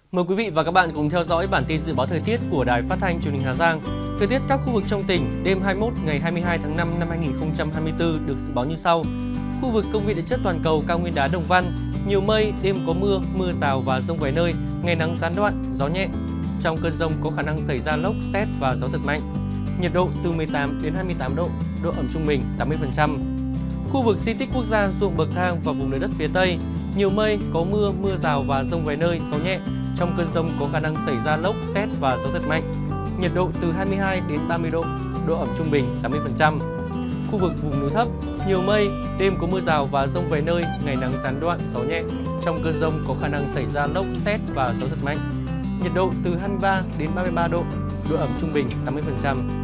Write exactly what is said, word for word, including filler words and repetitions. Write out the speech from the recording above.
Mời quý vị và các bạn cùng theo dõi bản tin dự báo thời tiết của Đài Phát thanh Truyền hình Hà Giang. Thời tiết các khu vực trong tỉnh đêm hai mươi mốt ngày hai mươi hai tháng năm năm hai nghìn không trăm hai mươi tư được dự báo như sau. Khu vực công viên địa chất toàn cầu cao nguyên đá Đồng Văn, nhiều mây, đêm có mưa, mưa rào và dông vài nơi, ngày nắng gián đoạn, gió nhẹ. Trong cơn dông có khả năng xảy ra lốc, sét và gió giật mạnh. Nhiệt độ từ mười tám đến hai mươi tám độ, độ ẩm trung bình tám mươi phần trăm. Khu vực di tích quốc gia ruộng bậc thang và vùng núi đất phía Tây, nhiều mây, có mưa, mưa rào và dông vài nơi, gió nhẹ. Trong cơn dông có khả năng xảy ra lốc, sét và gió giật mạnh. Nhiệt độ từ hai mươi hai đến ba mươi độ, độ ẩm trung bình tám mươi phần trăm. Khu vực vùng núi thấp, nhiều mây, đêm có mưa rào và dông vài nơi, ngày nắng gián đoạn, gió nhẹ. Trong cơn dông có khả năng xảy ra lốc, sét và gió giật mạnh. Nhiệt độ từ hai mươi ba đến ba mươi ba độ, độ ẩm trung bình tám mươi phần trăm.